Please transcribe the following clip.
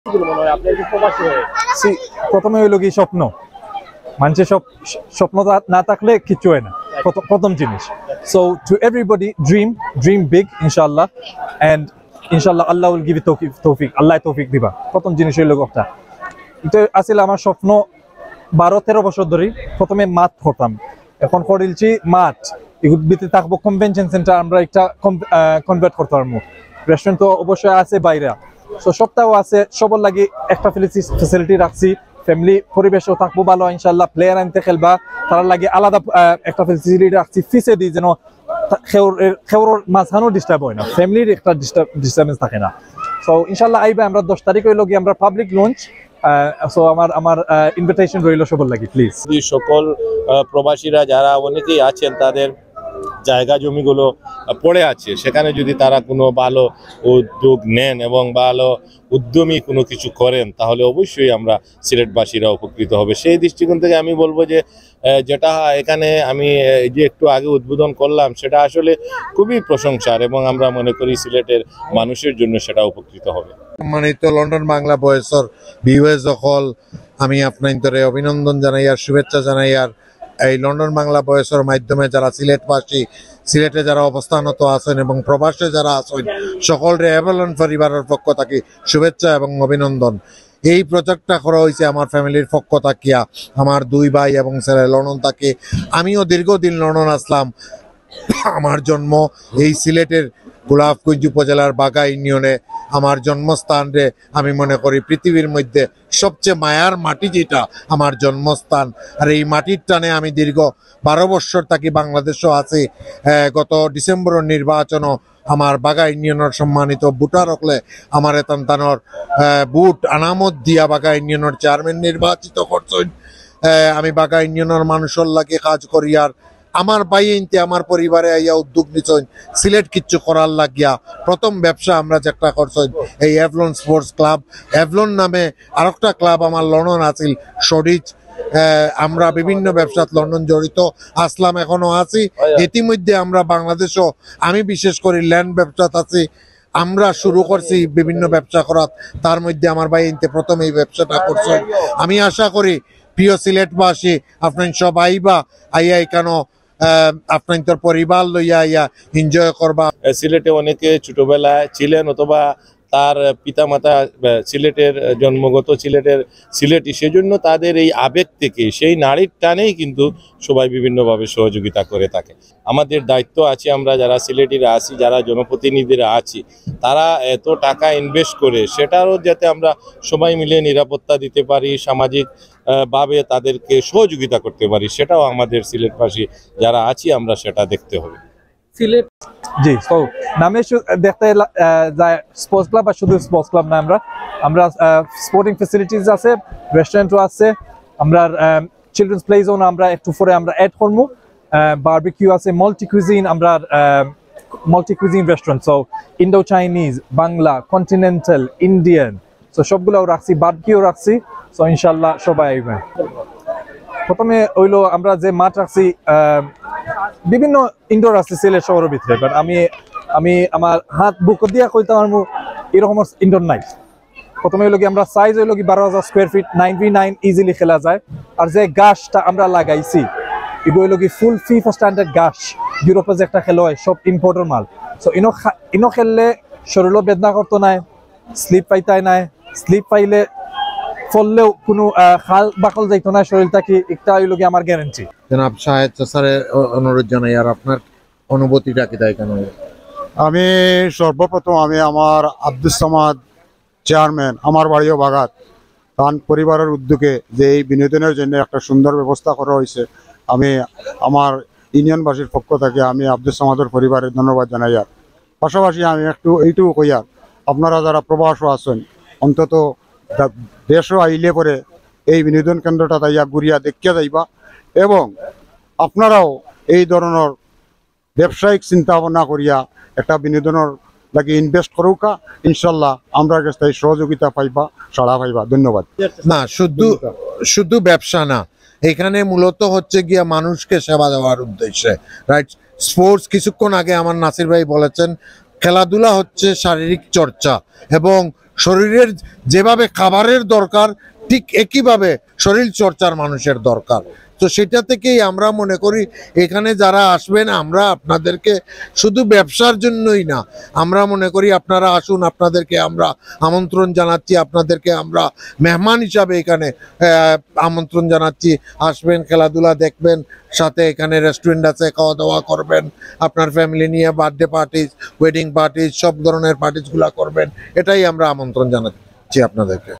প্রথমে হইল কি স্বপ্ন, মানুষের স্বপ্ন না থাকলে কিচ্ছু হয় না, প্রথম জিনিস। So to everybody dream big ইনশাআল্লাহ, এন্ড ইনশাআল্লাহ আল্লাহ উইল গিভ ইউ তৌফিক, আল্লাহ তৌফিক দিবা। প্রথম জিনিস হইল কথা এটা আসলে আমার স্বপ্ন 12-13 বছর ধরে। প্রথমে মাঠ করতাম, এখন করিলছি মাঠ এগুলিতে থাকবো কনভেনশন সেন্টার, আমরা একটা কনভার্ট করতে পারবো। রেস্টুরেন্ট তো অবশ্যই আছে বাইরে, সো সপ্তাহ আছে, সবার লাগে একটা ফেসিলিটি রাখছি। ফ্যামিলি পরিবেশও থাকবো ভালো ইনশাআল্লাহ। প্লেয়ার আনতে খেলবা, তার লাগে আলাদা একটা ফেসিলিটি রাখছি ফিসে দিই, যেন খেউরের মাঝখানেও ডিস্টার্ব হয় না, ফ্যামিলির একটা ডিস্টার্বেন্স থাকে না। সো ইনশাআল্লাহ আইবা, আমরা 10 তারিখ হইল গিয়ে আমরা পাবলিক লঞ্চ। সো আমার ইনভিটেশন রইল সবার লাগে, প্লিজ। সকল প্রবাসীরা যারা অনেকেই আছেন তাদের জায়গা জমিগুলো পড়ে আছে, সেখানে যদি তারা কোনো ভালো উদ্যোগ নেন এবং ভালো উদ্যমী কোনো কিছু করেন, তাহলে অবশ্যই আমরা সিলেটবাসীরা উপকৃত হবে। সেই দৃষ্টিকোণ থেকে আমি বলবো যে যেটা এখানে আমি যে একটু আগে উদ্বোধন করলাম, সেটা আসলে খুবই প্রশংসার এবং আমরা মনে করি সিলেটের মানুষের জন্য সেটা উপকৃত হবে। সম্মানিত লন্ডন বাংলা বয়সর ভিউয়ার্স সকল, আমি আপনাদের অভিনন্দন জানাই আর শুভেচ্ছা জানাই। আর এই লন্ডন বাংলা বয়সের মাধ্যমে যারা সিলেটবাসী, সিলেটে যারা অবস্থানত আছেন এবং প্রবাসে যারা আছেন, সকলরে অ্যাভেলন পরিবারের পক্ষ থেকে শুভেচ্ছা এবং অভিনন্দন। এই প্রজেক্টটা করা হয়েছে আমার ফ্যামিলির পক্ষ থাকিয়া, আমার 2 ভাই এবং ছেলে লন্ডন থাকে। আমিও দীর্ঘদিন লন্ডন আসলাম। আমার জন্ম এই সিলেটের গোলাপগঞ্জ উপজেলার বাগা ইউনিয়নে। আমার জন্মস্থান রে আমি মনে করি পৃথিবীর মধ্যে সবচেয়ে মায়ার মাটি, যেটা আমার জন্মস্থান। আর এই মাটির টানে আমি দীর্ঘ 12 বছর থাকি বাংলাদেশও আছি। গত ডিসেম্বরের নির্বাচনও আমার বাগা ইউনিয়নের সম্মানিত ভোটার হকলে আমার এতান্তানোর বুট আনামত দিয়া বাগা ইউনিয়নের চেয়ারম্যান নির্বাচিত করছেন। আমি বাগা ইউনিয়নের মানুষের লাগে কাজ করি। আর আমার বাইনতে আমার পরিবারে আইয়া উদ্যোগ নিচ্ছেন সিলেট কিচ্ছু করার লাগিয়া। প্রথম ব্যবসা আমরা যেটা করছেন এই এভলন স্পোর্টস ক্লাব। এভলন নামে আরেকটা ক্লাব আমার লন্ডন আছিল, সরিজ। আমরা বিভিন্ন ব্যবসাত লন্ডন জড়িত আসলাম, এখনো আছি। ইতিমধ্যে আমরা বাংলাদেশও, আমি বিশেষ করে ল্যান্ড ব্যবসাত আছি। আমরা শুরু করছি বিভিন্ন ব্যবসা করার, তার মধ্যে আমার ভাই ইনতে প্রথম এই ব্যবসাটা করছেন। আমি আশা করি প্রিয় সিলেটবাসী আপনার সব আইবা, আইয়া কেন আপনার পরিবার লইয়া আইয়া এনজয় করবা। সিলেটে অনেকে ছোটবেলায় ছিলেন অথবা তার পিতামাতা সিলেটের জন্মগত সিলেটি, সেজন্য তাদের এই আবেগ থেকে, সেই নারীর টানেই কিন্তু সবাই বিভিন্নভাবে সহযোগিতা করে থাকে। আমাদের দায়িত্ব আছে, আমরা যারা সিলেটিরা আছি, যারা জনপ্রতিনিধিরা আছি, তারা এত টাকা ইনভেস্ট করে সেটারও যাতে আমরা সবাই মিলে নিরাপত্তা দিতে পারি, সামাজিক ভাবে তাদেরকে সহযোগিতা করতে পারি, সেটাও আমাদের সিলেটবাসী যারা আছি আমরা সেটা দেখতে হবে। সিলেট জি, তো নামে দেখতে যায় স্পোর্টস ক্লাব, আর শুধু স্পোর্টস ক্লাব না, আমরা স্পোর্টিং ফ্যাসিলিটিস আছে, রেস্টুরেন্টও আছে, আমরা চিলড্রেন্স প্লে জোন আমরা একটু পরে আমরা অ্যাড করবো, বারবিকিউ আছে, multi cuisine restaurant, so Indo Chinese, Bangla, continental, Indian, so সবগুলোও রাখছি, বারবিকিউ রাখছি। সো ইনশাল্লাহ সবাই আইবেন। প্রথমে হইলো আমরা যে মাঠ রাখছি, বিভিন্ন ইনডোর আছে সিলেট শহরের ভিতরে, বাট আমি আমার হাত বুক দিয়া কইতে পারবো এরকম ইনডোর নাই। প্রথমে হইলো কি আমরা সাইজ হইলো কি 12,000 স্কোয়ার ফিট, 9v9 ইজিলি খেলা যায়। আর যে গাছটা আমরা লাগাইছি এগুলো হইলো কি ফুল ফিফা স্ট্যান্ডার্ড গাছ, ইউরোপে যে একটা খেলা হয়, সব ইম্পোর্টের মাল। সো ইনো খেললে শরীরও বেদনা করতো নাই, স্লিপ পাইতাই নাই, স্লিপ পাইলে ফললেও কোনো খাল বাকল যাইতো না শরীরটা, কি একটা হইলো কি আমার গ্যারান্টি। জনাব শাহেদ স্যারের অনুরোধ জানাই, আর আপনার অনুভূতিটা কি তাই কেন? আমি সর্বপ্রথম আমার আব্দুস সামাদ চেয়ারম্যান, আমার বাড়িও বাগাত, তার পরিবারের উদ্যোগে যে এই বিনোদনের জন্য একটা সুন্দর ব্যবস্থা করা হয়েছে, আমি আমার ইউনিয়নবাসীর পক্ষ থেকে আমি আব্দুস সামাদের পরিবারের ধন্যবাদ জানাই। আর পাশাপাশি আমি একটু এইটুকু কইয়ার, আপনারা যারা প্রবাসও আছেন, অন্তত দেশও আইলে পরে এই বিনোদন কেন্দ্রটা তাইয়া ঘুরিয়া দেখিয়া যাইবা, এবং আপনারাও এই ধরনের ব্যবসায়িক চিন্তা ভাবনা করিয়া একটা বিনোদনের লাগে ইনভেস্ট করুকা। ইনশাল্লাহ আমরা কাছে সহযোগিতা পাইবা, সাড়া পাইবা। ধন্যবাদ। না, শুধু ব্যবসা না, এখানে মূলত হচ্ছে গিয়া মানুষকে সেবা দেওয়ার উদ্দেশ্যে, রাইট? স্পোর্টস, কিছুক্ষণ আগে আমার নাসির ভাই বলেছেন, খেলাধুলা হচ্ছে শারীরিক চর্চা এবং শরীরের যেভাবে খাবারের দরকার ঠিক একইভাবে শরীর চর্চার মানুষের দরকার। তো সেটা থেকেই আমরা মনে করি এখানে যারা আসবেন আমরা আপনাদেরকে শুধু ব্যবসার জন্যই না, আমরা মনে করি আপনারা আসুন, আপনাদেরকে আমরা আমন্ত্রণ জানাচ্ছি, আপনাদেরকে আমরা মেহমান হিসাবে এখানে আমন্ত্রণ জানাচ্ছি। আসবেন, খেলাধুলা দেখবেন, সাথে এখানে রেস্টুরেন্ট আছে, খাওয়া দাওয়া করবেন, আপনার ফ্যামিলি নিয়ে বার্থডে পার্টিজ, ওয়েডিং পার্টিজ, সব ধরনের পার্টিজগুলো করবেন, এটাই আমরা আমন্ত্রণ জানাচ্ছি আপনাদেরকে।